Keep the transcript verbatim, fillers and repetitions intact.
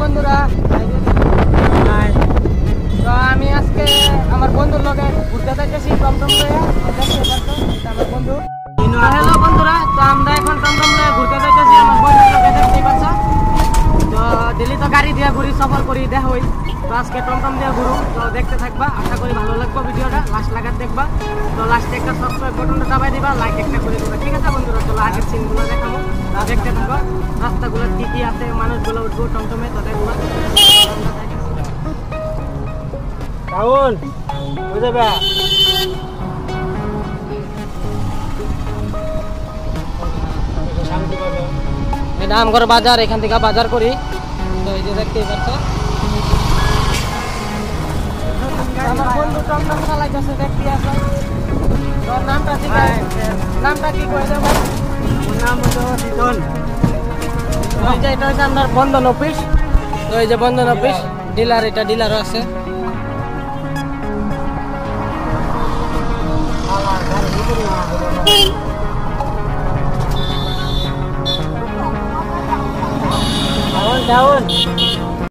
বন্ধুরা, তো আমি আজকে আমার বন্ধুর লগে ঘুরতে যাইতেছি টমটম লয়ে। দেখতে পাচ্ছ এটা আমার বন্ধু। হ্যালো বন্ধুরা, তো আমরা এখন টমটম লয়ে ঘুরতে যাইতেছি আমার বন্ধুর লগে। দেখতেই পাচ্ছ, তো দিল্লি তো গাড়ি দিয়ে ঘুরি, সফর করি, দেখা হই। তো আজকে টমটম দিয়ে ঘুরু, তো দেখতে থাকবা। আশা করি ভালো লাগবে ভিডিওটা, লাস্ট লাগার দেখবা। তো লাস্টে একটা সাবস্ক্রাইব বাটনটা দাবাই দিবা, লাইক একটা করে দিবা, ঠিক আছে বন্ধুরা? চলো আগের সিনগুলো দেখাবো, দেখতে থাকো। রাস্তাগুলো কি কি আছে, মানুষগুলো উঠবো টমটমে, তো দেখবো। রাহুল বুঝবে এটা আমগর বাজার, এখান থেকে বাজার করি। তো এই যে দেখতেই পাচ্ছ আমার বন্ধু টমটম চালাইতেছে, দেখতে আসো। তোর নামটা ঠিক আছে? নামটা কি কই দেব? নাম হলো সিজন। ওই যে এটা হচ্ছে আপনার বন্ধন অফিস। তো এই যে বন্ধন অফিস, ডিলার, এটা ডিলারও আছে। রাহুল রাহুল